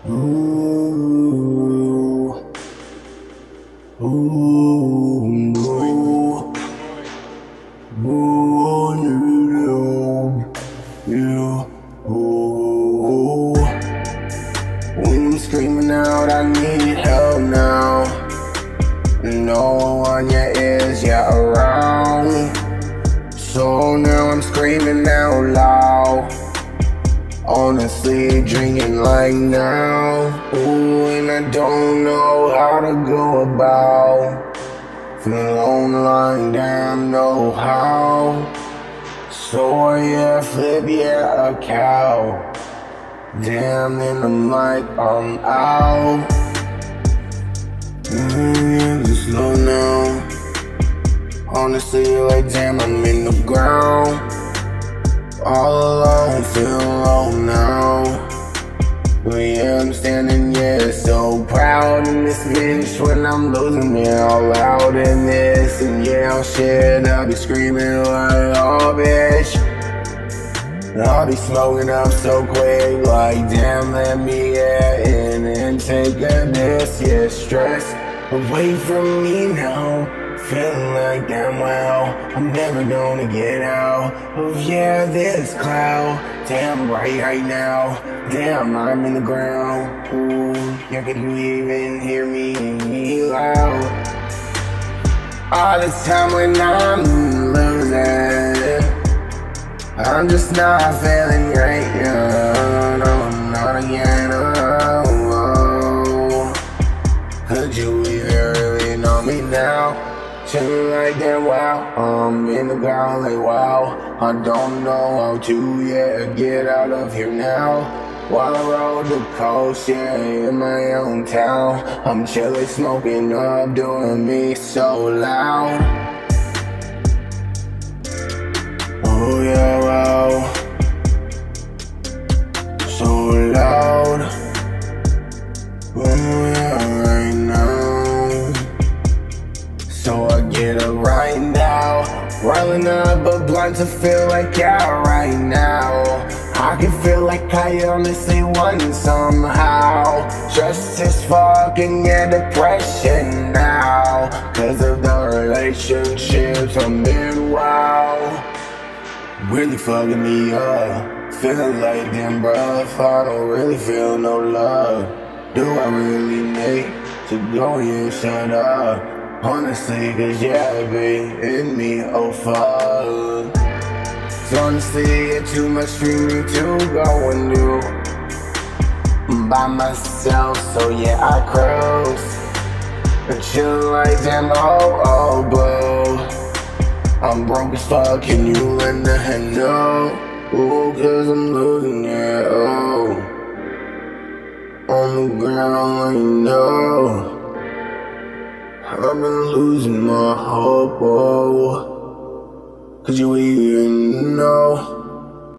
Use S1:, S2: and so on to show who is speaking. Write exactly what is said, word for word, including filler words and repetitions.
S1: Ooh, ooh, ooh, ooh, yeah, ooh. When I'm screaming out, I need help now. No one yet is yet around. So now I'm screaming out loud. Honestly, drinking like now. Ooh, and I don't know how to go about. Feeling alone like damn, know how. So yeah, flip yeah, a cow. Damn, then I'm like, I'm out. Mm, just slow now. Honestly, like damn, I'm in the ground. All alone, feel alone now. But yeah, I'm standing, yeah, so proud in this bitch. When I'm losing it all out in this. And yeah, I'll shit, I'll be screaming like, oh bitch. I'll be smoking up so quick, like damn, let me get in and take a miss. Yeah, stress away from me now. Feeling like damn well, I'm never gonna get out of yeah, this cloud. Damn right right now, damn I'm in the ground. Ooh, yeah, can you even hear me loud? All this time when I'm losing, I'm just not feeling great, yeah, no, not again, oh, oh. Could you even really know me now? Chillin' like that, wow, I'm in the ground like wow. I don't know how to, yeah, get out of here now. While I roll the coast, yeah, in my own town. I'm chillin', smoking up, doing me so loud. Oh yeah, wow, so loud. Oh yeah, right now. So I get up right now, rolling up a blunt to feel like yeah right now. I can feel like I honestly won somehow. Just as fucking yeah, depression now. Cause of the relationships I'm in, wow. Really fucking me up. Feeling like damn bruh, I don't really feel no love. Do I really need to go and shut up? Honestly, cause yeah, it be in me, oh fuck. So honestly, it's too much for me to go and do by myself, so yeah, I cruise and chill like damn, oh, oh, boo. I'm broke as fuck, can you lend a hand, no? Ooh, cause I'm losing it, oh. On the ground, like no. I've been losing my hope, oh. Could you even know?